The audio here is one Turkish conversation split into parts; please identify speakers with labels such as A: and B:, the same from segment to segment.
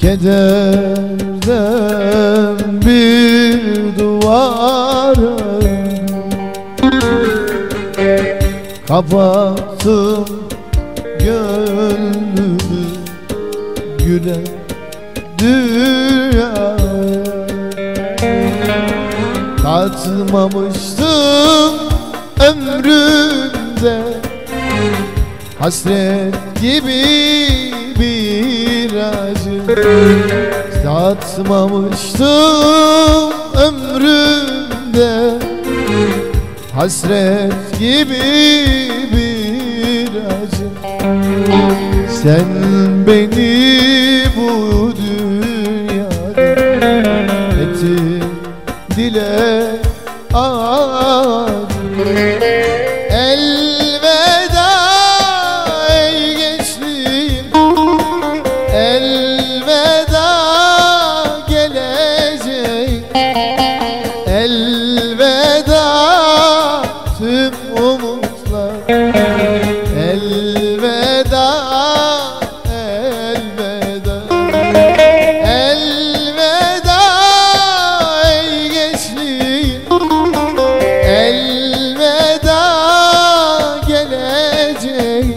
A: Kederden bir duvara kapattım gönlümü gülen dünyaya. Tatmamıştım ömrümde hasret gibi bir acı. Tatmamıştım ömrümde hasret gibi bir acı. Sen beni bu dünyada ettin dile ağacı. Elveda ey gençliğim, elveda gelecek, elveda tüm umutlar, elveda, elveda, elveda ey gençliğim, elveda gelecek,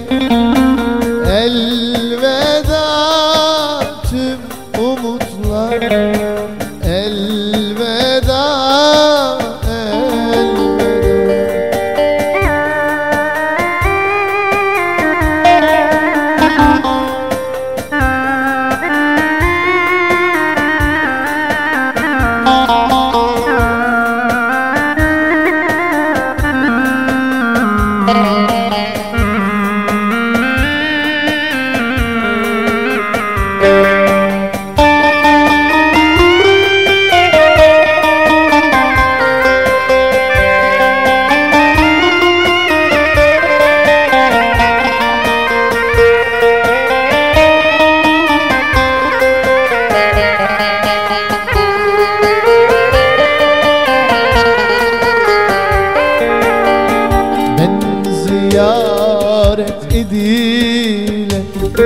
A: elveda tüm umutlar, elveda, ziyaret edilen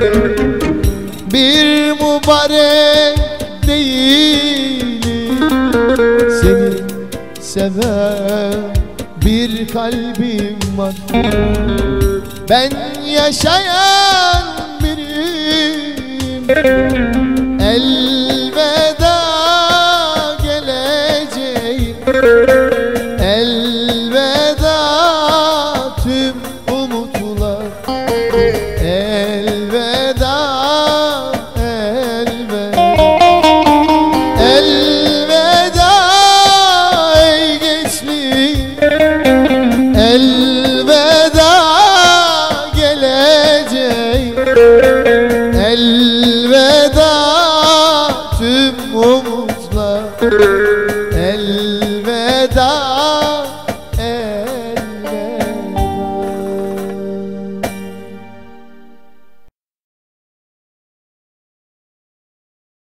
A: bir mübarek değilim. Seni seven bir kalbim var, ben yaşayan biriyim. Elveda geleceğim, elveda tüm umutlar, elveda, elveda, elveda ey gençliğim, elveda gelecek, elveda tüm umutlar, elveda,